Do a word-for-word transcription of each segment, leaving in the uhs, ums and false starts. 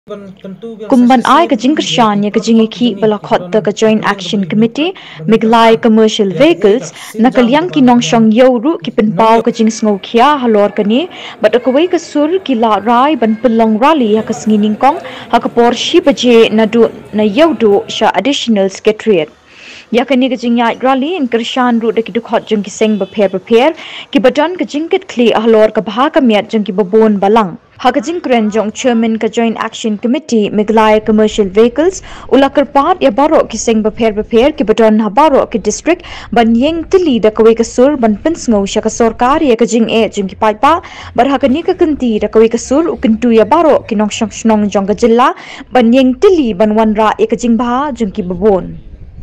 Kumban ai ka jing Krishan ya ka jing ki bala khot ka Joint Action Committee Miglai Commercial Vehicles nakalyang ki nongshong yoru ki penpau ka jing sngo khia halor kani but akwai ka sur ki la rai ban pelong rally ya ka sngining kong ha ka por shi baje na du na yodu sha additional secretariat ya kani ka jing yai rally in Krishan ru de ki du khot jing ki seng ba pher prepare ki badan ka jing ket kli halor ka bha ka miat jing ki babon balang Hakajing Krenjong Chairman ka Joint Action Committee Miglai Commercial Vehicles ulakar part ya baro ki seng bapher bapher ki baton ha baro ki district ban yeng tili da kawi ka sur ban pinsngo sya ka sorkar ya ka jing e jing ki pai pa bar hakani ka kanti da kawi ka sur ukintu ya baro ki nong shong shnong jong ka jilla ban yeng tili ban wan ra ya ka jing ba jing ki babon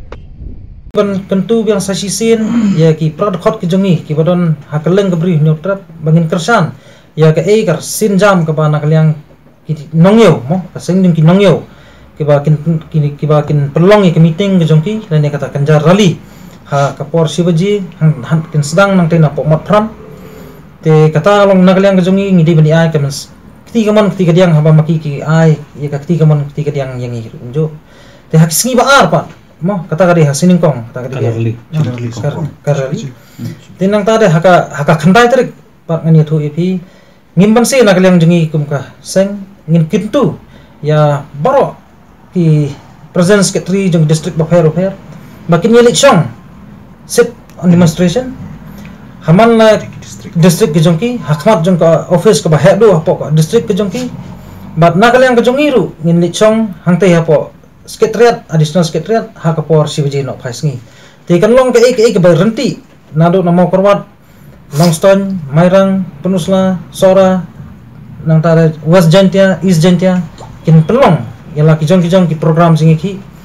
ban kentu yang sasisin ya ki prod khot ki jongi ki badon hakaleng ka bri nyotrap bangin kersan ya ke e kar sinjam ke bana kaliang ki nongyeu mo ka sing ki nongyeu ki ba kin ki ba kin pelong ke meeting ke jongki dan dia kata kanjar rally ha ka por sibaji han kin sedang nang tena po mat pram te kata long na kaliang ke jongi ngidi bani ai ke mens kiti kamon kiti kadiang haba maki ki ai ya ka kiti kamon kiti kadiang yang i jo te hak singi ba ar pa mo kata kadi hasining kong kata kadi rally rally tenang tade haka haka khandai tarik pat ngani thu epi ngimban se na kaliang jengi kumka seng ngin kintu ya baro ki present secretary jeng district bapher bapher makin yelik song sit on demonstration haman na district ke jongki hakmat jong ka office ka bahek do apo ka district ke jongki bat na kaliang ke jongi ru ngin lik song hangte apo secretariat additional secretariat ha ka por sibaji no phaisngi te kan long ke ek ek ba renti nado namo korwat Longston, Mairang, Penusla, Sora, nang tare West Jantia, East Jantia, kin pelong, yang laki jong ki jong ki program singi ki